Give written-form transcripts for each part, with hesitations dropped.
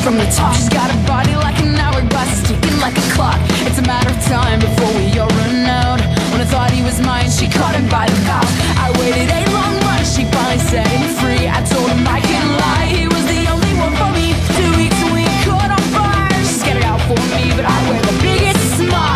from the top. She's got a body like an hourglass, ticking like a clock. It's a matter of time before we all run out. When I thought he was mine, she caught him by the mouth. I waited a long month, she finally set him free. I told him I can't lie, he was the only one for me. 2 weeks and we caught on fire. She's got it out for me, but I wear the biggest smile.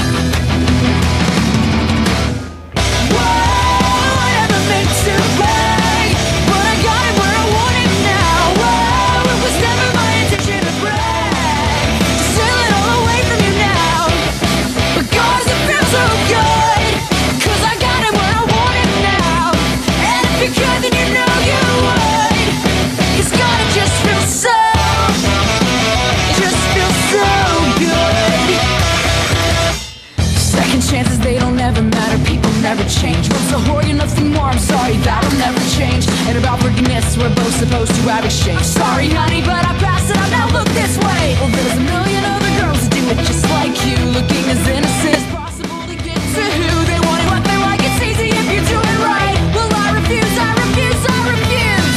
Chances, they don't ever matter, people never change. Once a whore, you're nothing more, I'm sorry, that'll never change. And about forgiveness, we're both supposed to have exchange. Sorry honey, but I passed it up, now look this way. Well, there's a million other girls that do it just like you, looking as innocent as possible to get to who they want and what they like. It's easy if you do it right. Well, I refuse, I refuse, I refuse.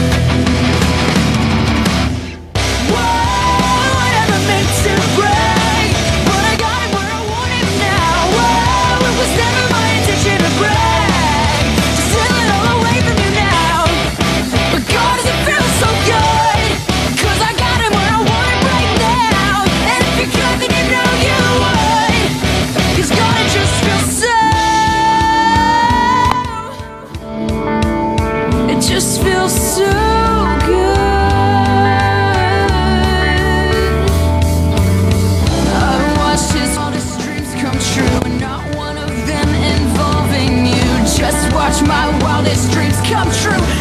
Whoa, I never meant to break, but I got it where I want it now. Whoa, it was never my intention to brag, to steal it all away from you now. But God, does it feel so good, 'cause I got it where I want it right now. And if you could, then you know you would, 'cause God, it just feels so, it just feels so good. I watched his wildest dreams come true, and not one of them involving you. Just watch my wildest dreams come true.